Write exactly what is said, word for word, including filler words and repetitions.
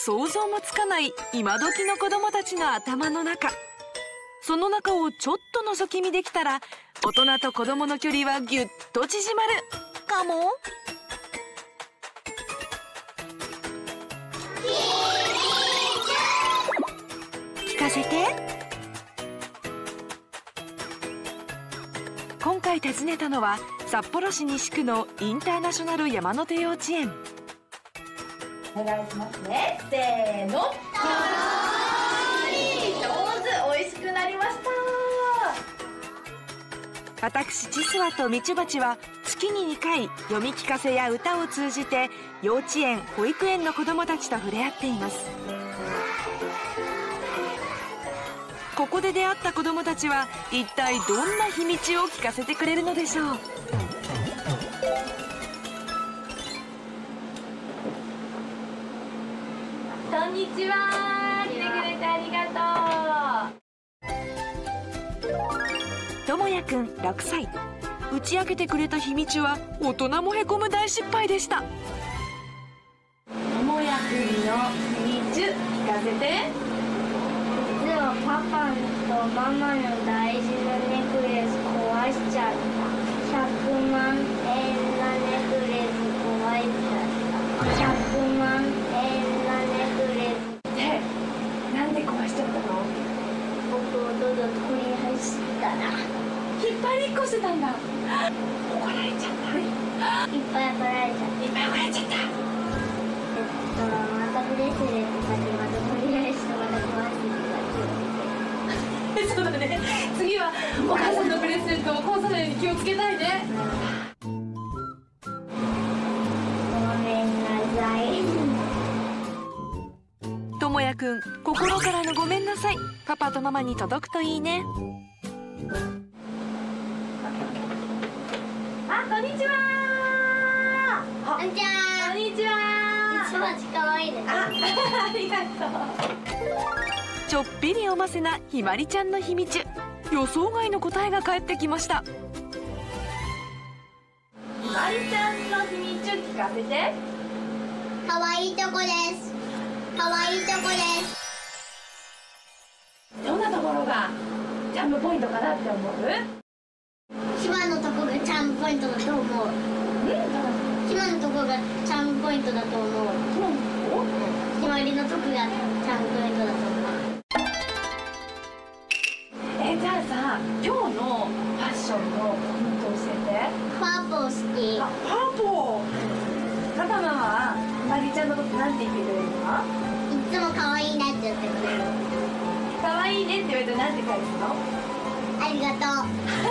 想像もつかない今時の子供たちの頭の中。その中をちょっと覗き見できたら、大人と子供の距離はぎゅっと縮まるかも。聞かせて。今回訪ねたのは札幌市西区のインターナショナル山の手幼稚園。 お願いしますね。せーの。とろーり。上手。美味しくなりました。 私チスワとミチバチは月ににかい読み聞かせや歌を通じて幼稚園・保育園の子どもたちと触れ合っています。ここで出会った子どもたちは一体どんな秘密を聞かせてくれるのでしょう。 こんにちは。来てくれてありがとう。 ともやくんろくさい。打ち明けてくれた秘密は大人もへこむ大失敗でした。 ともやくんの秘密聞かせて。 実はパパとママの大事なネックレス壊しちゃった。ひゃくまんえんなネックレス壊しちゃった。ひゃくまんえんなネックレスで、なんで壊しちゃったの？ 僕をどうぞ取り走ったら引っ張りっこしてたんだ。怒られちゃった。 いっぱい怒られちゃった。 いっぱい怒られちゃった。 えっとまたブレスレット先また取り返してまた壊してそうだね。次はお母さんのブレスレットを壊さないように気をつけたいね。 ごめんなさい。 ともやくん、心からのごめんなさい。パパとママに届くといいね。 あ、こんにちは。 こんにちは。 こんにちは。 一番可愛いです。 あ、ありがとう。 ちょっぴりおませなひまりちゃんの秘密。予想外の答えが返ってきました。 ひまりちゃんの秘密聞かせて。 可愛いとこです。可愛いとこです。 どんなところがチャームポイントかなって思う？ 島のとこがチャームポイントだと思う。島のとこがチャームポイントだと思う。ひまりのとこがチャームポイントだと思う。 え、じゃあさ、今日のファッションのポイント教えて。 パーポー好き。 あ、パーポー。パパママはひまりちゃんのことなんて言ってくれるの？ いつも可愛いなって言ってくれる。 可愛いねって言われてなんて返すの？ ありがとう。